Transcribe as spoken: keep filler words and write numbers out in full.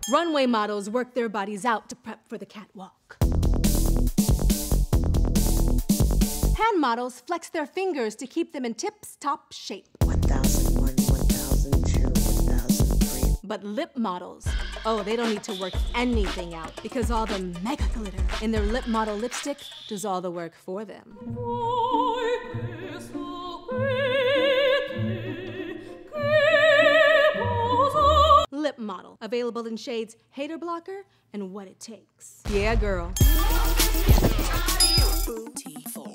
Runway models work their bodies out to prep for the catwalk. Hand models flex their fingers to keep them in tip-top shape. one thousand one, one thousand two, one thousand three. But lip models, oh, they don't need to work anything out because all the mega glitter in their lip model lipstick does all the work for them. Lip model, available in shades Hater Blocker and What It Takes. Yeah, girl. Booty for